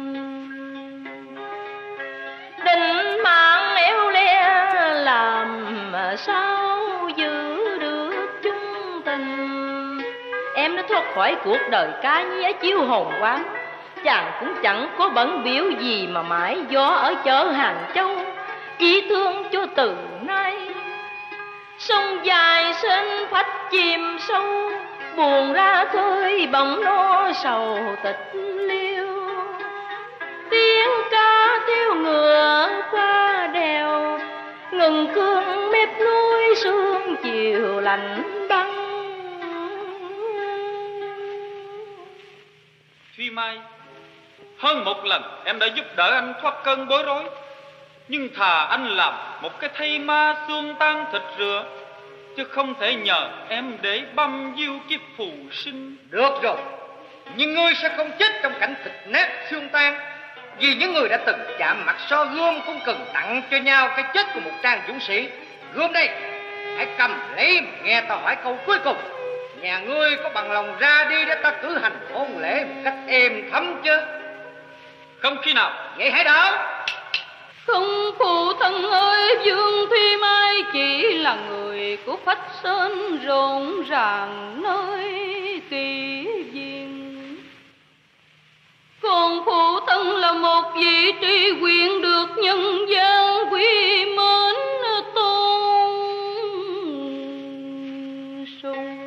định mạng éo le làm sao giữ được chung tình. Em đã thoát khỏi cuộc đời cá nhé chiếu hồn quán, chàng cũng chẳng có bận biểu gì mà mãi gió ở chợ Hàng Châu. Chỉ thương cho từ nay sông dài sên phách chìm sâu, buồn ra khơi bỗng lo sầu tịch liêu. Tiếng ca theo ngựa qua đèo, ngừng cương mép núi sương chiều lạnh băng. Thùy Mai, hơn một lần em đã giúp đỡ anh thoát cơn bối rối, nhưng thà anh làm một cái thây ma xương tan thịt rửa, chứ không thể nhờ em để băm diêu kiếp phù sinh. Được rồi, nhưng ngươi sẽ không chết trong cảnh thịt nát xương tan. Vì những người đã từng chạm mặt so gươm cũng cần tặng cho nhau cái chết của một trang dũng sĩ. Gươm đây, hãy cầm lấy mà nghe ta hỏi câu cuối cùng. Nhà ngươi có bằng lòng ra đi để ta cử hành hôn lễ một cách êm thấm chứ? Không khi nào. Vậy hãy đỡ. Không phụ thân ơi, Dương Thùy Mai chỉ là người của Phách Sơn rộn ràng nơi kỳ viên. Còn phụ thân là một vị tri huyện được nhân gian quý mến tôn sùng.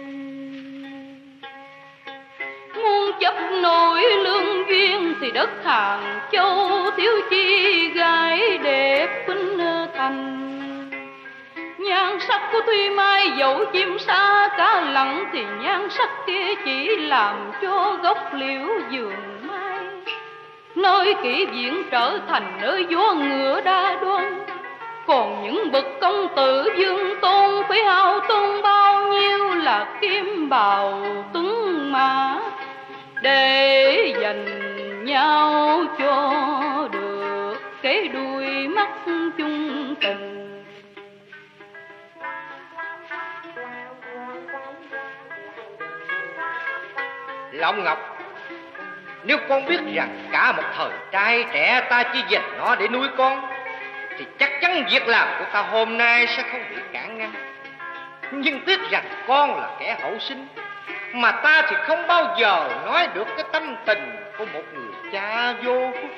Muốn chấp nổi lương duyên thì đất Hàng Châu thiếu chi gái đẹp khuynh thành. Nhan sắc của Thùy Mai dẫu chim xa cá lặng, thì nhan sắc kia chỉ làm cho gốc liễu vườn mai nơi kỷ viện trở thành nơi gió ngựa đa đoan. Còn những bậc công tử dương tôn phải hao tốn bao nhiêu là kim bào tuấn mã để dành nhau cho Long Ngọc, nếu con biết rằng cả một thời trai trẻ ta chỉ dành nó để nuôi con, thì chắc chắn việc làm của ta hôm nay sẽ không bị cản ngăn. Nhưng tiếc rằng con là kẻ hậu sinh, mà ta thì không bao giờ nói được cái tâm tình của một người cha vô phúc.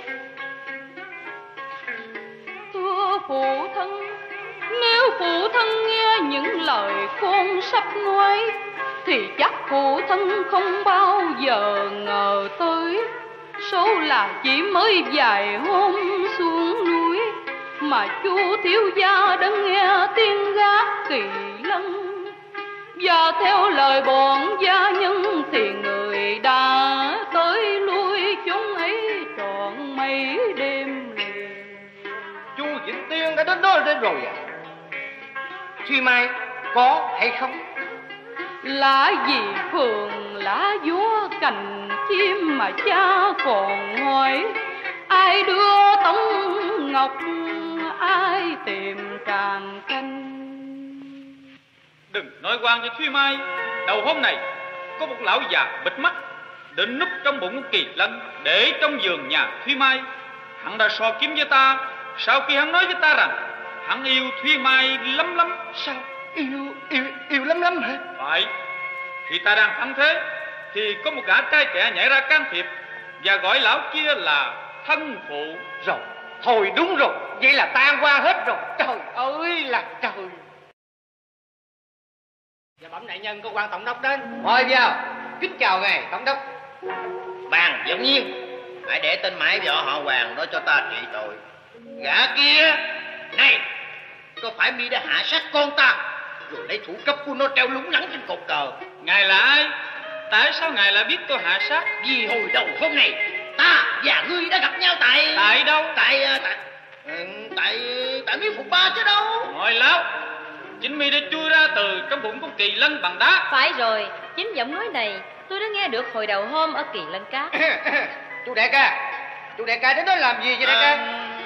Thưa phụ thân, nếu phụ thân nghe những lời con sắp nói, thì chắc phụ thân không bao giờ ngờ tới số là chỉ mới vài hôm xuống núi mà chú thiếu gia đã nghe tiếng gác Kỳ Lân, và theo lời bọn gia nhân thì người đã tới lui chúng ấy trọn mấy đêm liền. Chu Vĩnh Tiên đã đến đó rồi à? Thùy Mai có hay không? Lá gì phường lá vúa cành chim mà cha còn hỏi, ai đưa Tống Ngọc, ai tìm Tràng Canh. Đừng nói quan cho Thúy Mai. Đầu hôm này có một lão già bịt mắt định núp trong bụng Kỳ Lân để trong giường nhà Thúy Mai. Hắn đã so kiếm với ta sau khi hắn nói với ta rằng hắn yêu Thúy Mai lắm lắm. Sao? Yêu lắm lắm hả? Phải. Khi ta đang thắng thế thì có một gã trai trẻ nhảy ra can thiệp và gọi lão kia là thân phụ. Rồi, thôi đúng rồi, vậy là tan qua hết rồi. Trời ơi là trời. Dạ bẩm đại nhân, có quan tổng đốc đến. Mời vào. Kính chào ngài tổng đốc. Bàn Dũng Nhiên, hãy để tên mãi vợ họ Hoàng đó cho ta trị tội. Gã kia, này, có phải mi đã hạ sát con ta rồi lấy thủ cấp của nó treo lủng lẳng trên cột cờ? Ngài là ai? Tại sao ngài lại biết tôi hạ sát? Vì hồi đầu hôm này ta và ngươi đã gặp nhau tại đâu? Tại miếu Phục Ba chứ đâu. Ngồi láo. Chính mi đã chui ra từ trong bụng của Kỳ Lân bằng đá. Phải rồi, chính giọng nói này tôi đã nghe được hồi đầu hôm ở Kỳ Lân Cát. Chú đại ca đến đó làm gì vậy đại ca?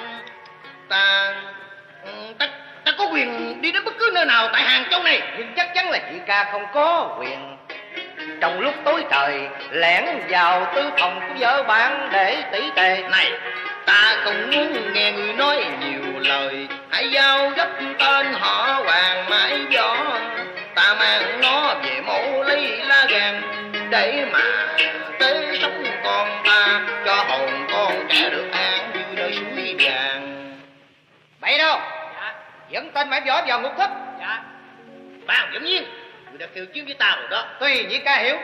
Ta có quyền đi đến bất cứ nơi nào tại Hàng Châu này. Nhưng chắc chắn là chị ca không có quyền. Trong lúc tối trời lẻn vào tư phòng của vợ bạn để tỉ tề. Này, ta không muốn nghe người nói nhiều lời. Hãy giao gấp tên họ Hoàng mãi gió. Ta mang nó về mộ lấy lá gan để mà tế sống con ta, cho hồn con trẻ được an như nơi suối vàng. Bậy đâu? Dạ. Dẫn tên mãi võ vào ngục thất. Dạ. Bàn Dũng Nhiên, người đã kêu chiến với ta rồi đó. Tùy nhị ca hiểu.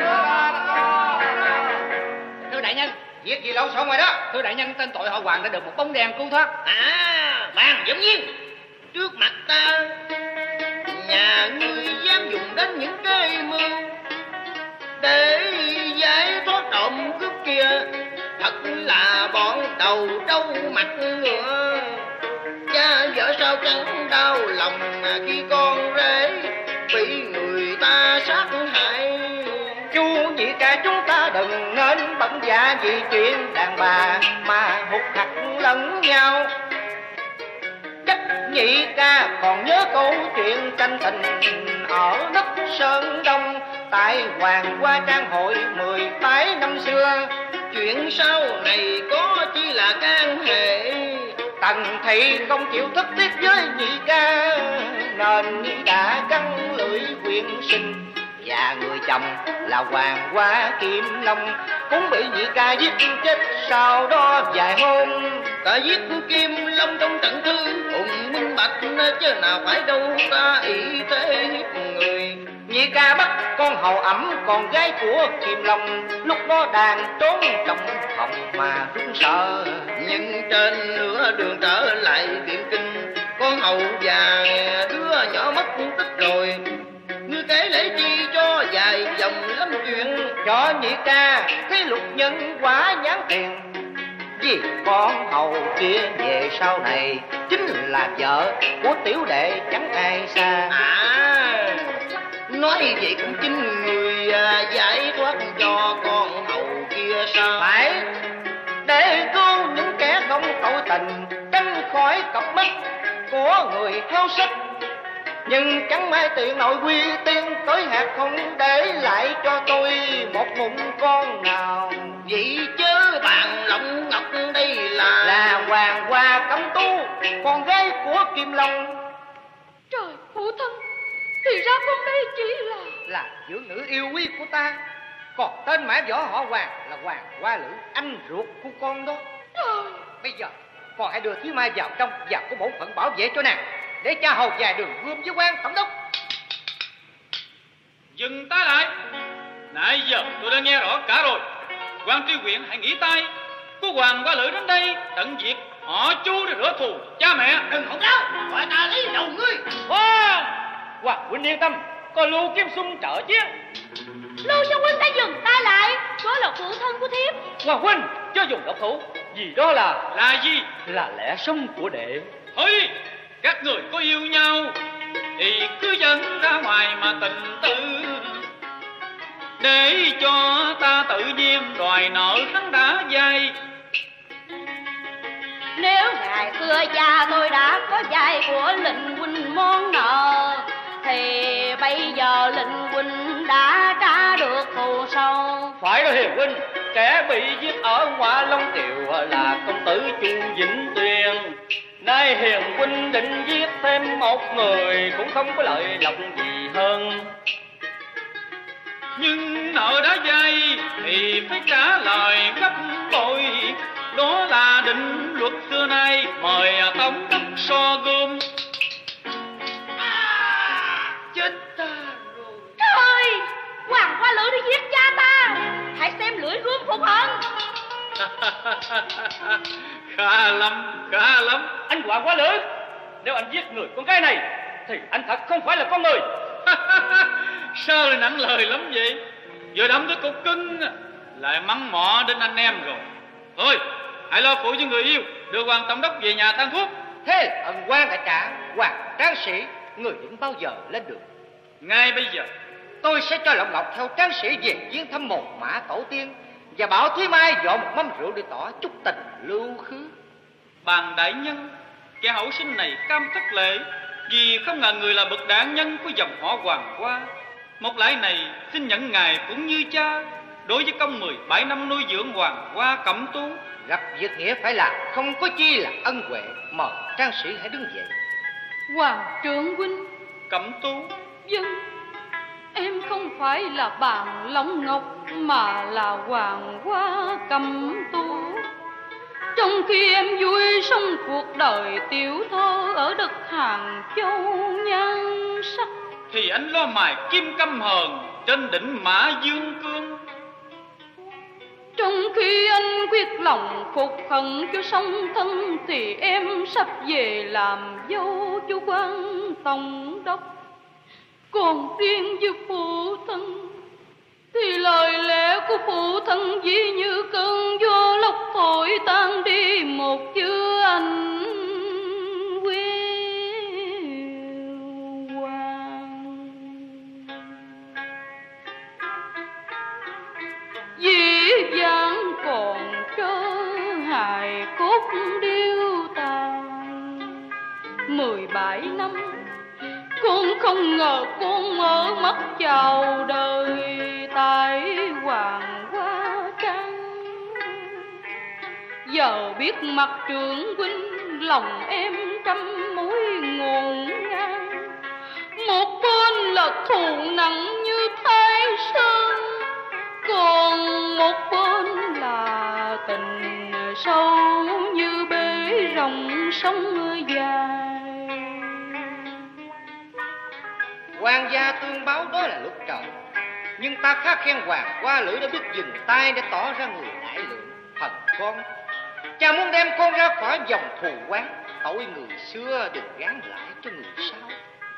Thưa đại nhân. Việc gì lộn xộn ngoài đó? Thưa đại nhân, tên tội họ Hoàng đã được một bóng đèn cứu thoát. À, Bàn Dũng Nhiên, trước mặt ta nhà ngươi dám dùng đến những cái mưu để giải thoát trộm cướp kia, thật là bọn đầu trâu mặt ngựa. Cha vợ sao chẳng đau lòng mà khi con rể bị người ta sát hại. Chú nhị ca chúng ta đừng nên bận dạ vì chuyện đàn bà mà hụt hặc lẫn nhau. Chắc nhị ca còn nhớ câu chuyện tranh tình ở đất Sơn Đông tại Hoàng Hoa Trang hội 18 năm xưa. Chuyện sau này có chỉ là can hệ. Tần thị không chịu thất tiếp với nhị ca nên đã cắn lưỡi quyện sinh, và người chồng là Hoàng Hoa Kim Long cũng bị nhị ca giết chết sau đó vài hôm. Ta giết Kim Long trong trận thư cùng minh bạch, chứ nào phải đâu ta ý thế hiếp người. Nhị ca bắt con hầu ẩm con gái của Kim Long, lúc đó đang trốn trong phòng mà run sợ. Nhưng trên nửa đường trở lại Điện Kinh, con hầu và đứa nhỏ mất tích rồi. Ngươi kể lễ chi cho dài dòng lắm chuyện. Cho nhị ca cái lục nhân quả nhãn tiền, vì con hầu kia về sau này chính là vợ của tiểu đệ chẳng ai xa. À, nói vậy cũng chính người giải thoát cho con hầu kia sao? Phải, để cứu những kẻ không tội tình, tránh khỏi cặp mắt của người heo sách. nhưng chẳng may tiện nội quy tiên tới hạt không để lại cho tôi một mụn con nào. Vậy chứ bạn Long Ngọc đây là Hoàng Hoa Cẩm Tú, con gái của Kim Long. Trời, phụ thân, thì ra con đây chỉ là dưỡng nữ yêu quý của ta. Còn tên mã võ họ Hoàng là Hoàng Hoa Lữ, anh ruột của con đó. Trời. Bây giờ con hãy đưa Thúy Mai vào trong và có bổn phận bảo vệ cho nàng, để cha hầu dài đường gươm với quan tổng đốc. Dừng ta lại. Nãy giờ tôi đã nghe rõ cả rồi. Quan tri huyện hãy nghỉ tay. Có Hoàng Hoa Lữ đến đây tận diệt họ Chu để rửa thù cha mẹ. Đừng hỗn láo, gọi ta lấy đầu ngươi. Hoàng huynh yên tâm, có Lưu Kim Xuân trợ chứ. Lưu Xuân huynh đã dừng tay lại, đó là phụ thân của thiếp. Hoàng huynh cho dùng độc thủ, vì đó là gì? Là lẽ sống của đệ. Thôi, các người có yêu nhau thì cứ dẫn ra ngoài mà tình tư, để cho ta tự nhiên đòi nợ hắn đã vay. Nếu ngày xưa cha tôi đã có vay của Lệnh huynh món nợ, thì bây giờ Lệnh huynh đã trả được thù sâu. Phải đó Hiền huynh, kẻ bị giết ở Ngoại Long Kiều là công tử Chu Vĩnh Tuyền. Nay Hiền huynh định giết thêm một người cũng không có lợi lộc gì hơn. Nhưng nợ đã vay thì phải trả lời gấp bội, đó là định luật xưa nay. Mời tổng đốc so gươm. Chết ta rồi. Trời, Hoàng Hoa Lữ đi giết cha ta, hãy xem lưỡi gươm phục hận. Khá lắm, khá lắm. Anh Hoàng Hoa Lữ, nếu anh giết người con gái này thì anh thật không phải là con người. Sao lại nặng lời lắm vậy? Vừa đâm tới cục cưng lại mắng mọ đến anh em rồi. Thôi, hãy lo phụ cho người yêu, đưa Hoàng tổng đốc về nhà tang thuốc. Thế là ân quan đã trả. Hoàng tráng sĩ, người định bao giờ lên đường? Ngay bây giờ tôi sẽ cho Lộng Ngọc theo tráng sĩ về viếng thăm mồ mã tổ tiên, và bảo Thúy Mai dọn một mâm rượu để tỏ chúc tình lưu khứ. Bàn đại nhân, kẻ hậu sinh này cam thất lễ, vì không ngờ người là bậc đại nhân của dòng họ Hoàng Hoa. Một lễ này xin nhận ngài cũng như cha, đối với công 17 năm nuôi dưỡng Hoàng Hoa Cẩm Tú. Gặp việc nghĩa phải làm, không có chi là ân huệ. Mời tráng sĩ hãy đứng dậy. Hoàng trưởng huynh. Cẩm Tú. Vâng, em không phải là bạn Long Ngọc, mà là Hoàng Hoa Cẩm Tú. Trong khi em vui sống cuộc đời tiểu thơ ở đất Hàng Châu nhan sắc, thì anh lo mài kim căm hờn trên đỉnh Mã Dương Cương. Trong khi anh quyết lòng phục hận cho song thân, thì em sắp về làm dâu cho quan tổng đốc. Còn riêng với phụ thân thì lời lẽ của phụ thân dĩ như cơn gió lốc thổi tan đi một chữ anh quy hoàng. Dĩ vãng còn trơ hài cốt điêu tàn, 17 năm con không ngờ con mở mắt chào đời tại Hoàng Hoa Trang. Giờ biết mặt trưởng huynh, lòng em trăm mối ngổn ngang. Một bên là thù nặng như Thái Sơn, còn một bên là tình sâu như bể rộng sông dài. Hoàng gia tương báo đó là luật trời, nhưng ta khá khen Hoàng Hoa Lữ đã biết dừng tay để tỏ ra người đại lượng. Thần con, cha muốn đem con ra khỏi dòng thù oán, tội người xưa đừng gán lại cho người sau.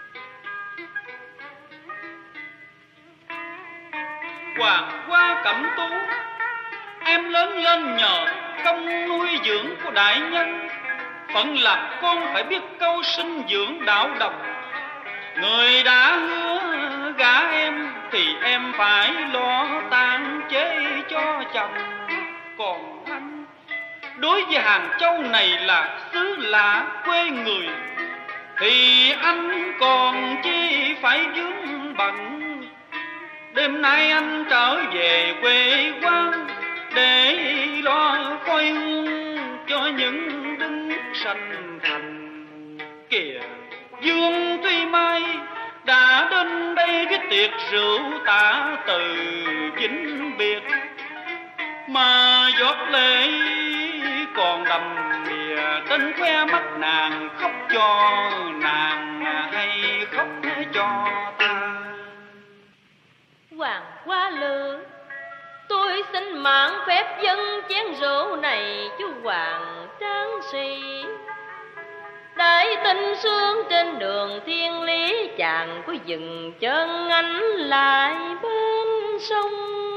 Hoàng Hoa Cẩm Tú, em lớn lên nhờ công nuôi dưỡng của đại nhân, phận làm con phải biết câu sinh dưỡng đạo độc. Người đã hứa gả em thì em phải lo tang chế cho chồng. Còn anh, đối với Hàng Châu này là xứ lạ quê người, thì anh còn chi phải vướng bận. Đêm nay anh trở về quê quán để lo khói hương cho những đấng sanh thành. Kìa Dương Thúy Mai đã đến đây cái tiệc rượu tạ từ vĩnh biệt, mà giọt lệ còn đầm đìa tên khoe mắt nàng. Khóc cho nàng hay khóc cho ta? Hoàng Hoa Lư, tôi xin mạn phép dâng chén rượu này chú Hoàng Tráng Sĩ. Đại tinh sương trên đường thiên lý, chàng có dừng chân anh lại bên sông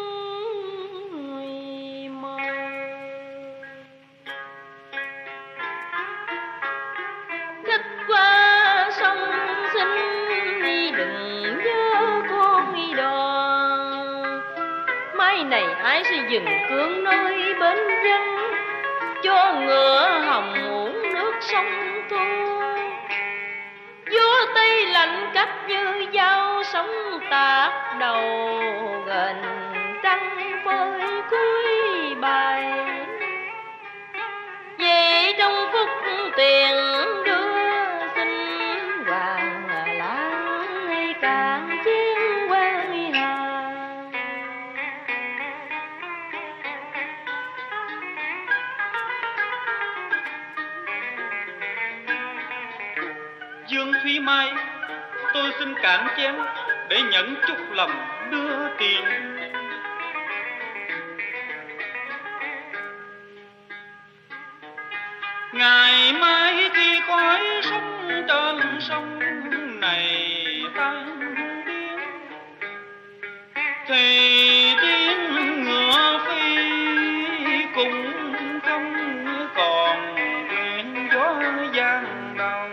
mơ. Khách qua sông xin đi đừng nhớ con đò. Mai này ai sẽ dừng cương nơi bến vắng, cho ngựa hồng uống nước sông Thu. Gió tây lạnh cách như dao sóng tạt đầu, gần trăng phơi cuối bài. Về trong phút tiền đưa xin hoàng lãng ngày càng chiến quan hà. Dương Thúy Mai, tôi xin cạn chén để nhận chút lòng đưa tiền. Ngày mai khi khói sông trên sông này tan biến, thì tiếng ngựa phi cũng không còn quyện gió giang đầu.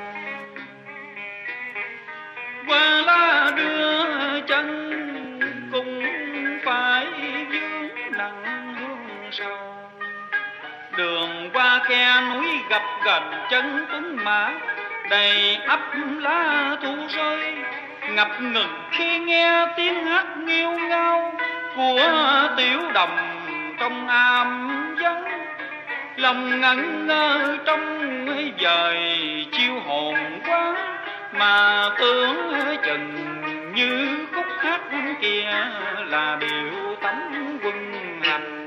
Qua lá đưa chân cũng phải vướng nặng hương sầu. Đường qua khe núi gặp gành chân tuấn mã, đầy ắp lá thu rơi. Ngập ngừng khi nghe tiếng hát nghêu ngao của tiểu đồng trong am vắng. Lòng ngẩn ngơ trong vời chiêu hồn quá, mà tưởng chừng như khúc hát kia là điệu tống quân hành.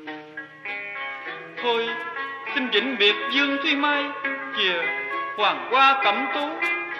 Thôi xin vĩnh biệt Dương Thúy Mai, kìa Hoàng Hoa Cẩm Tú.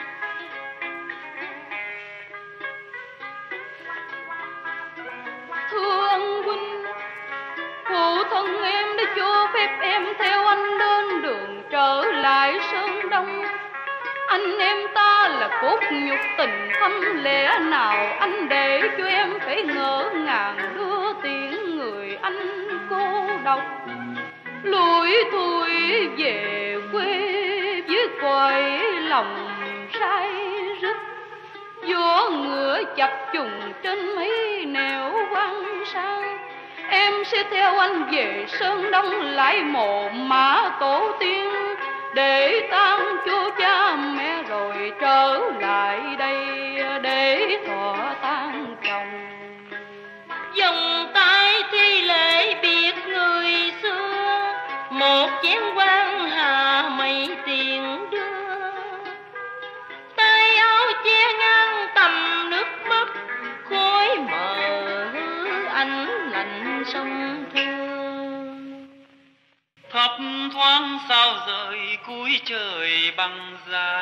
Thưa anh huynh, phụ thân em đã cho phép em theo anh lên đường trở lại Sơn Đông. Anh em ta là cốt nhục tình thâm, lẽ nào anh để cho em phải ngỡ ngàng đưa tiếng người anh cô độc lủi thủi về quê với cõi lòng say rứt. Gió ngựa chập trùng trên mấy nẻo quang sang, em sẽ theo anh về Sơn Đông lại mộ mã tổ tiên, để tang cho cha mẹ rồi trở lại đây để thọ tang chồng. Vòng tay thi lễ biệt người xưa, một chén quan hà mây tiền đưa. Tay áo che ngang tầm nước mắt, khói mờ hư ánh lạnh sông Thương. Thấp thoáng sao rời cuối trời băng giá,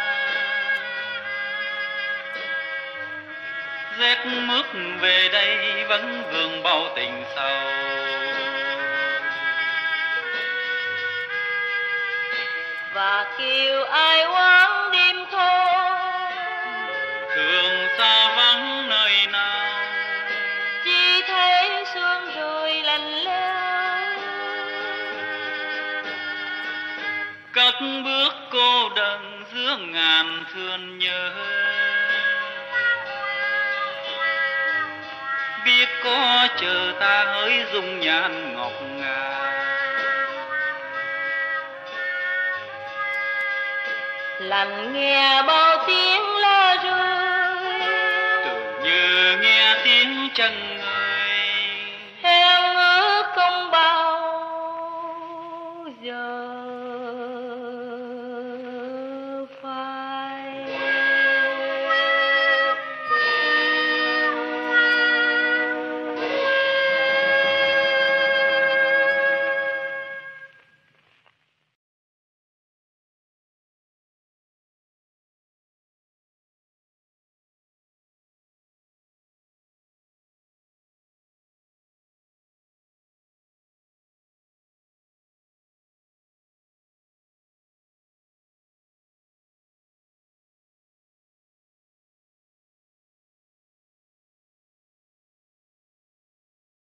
rét mướt về đây vẫn vương bao tình sâu. Và kêu ai oán đêm thô, Thường xa vắng nơi nào, chỉ thấy sương rồi lạnh lẽo. cất bước cô đơn giữa ngàn thương nhớ. Biết có chờ ta hỡi dung nhan ngọc ngà, lạnh nghe bao tiếng lá rơi, tự như nghe tiếng chân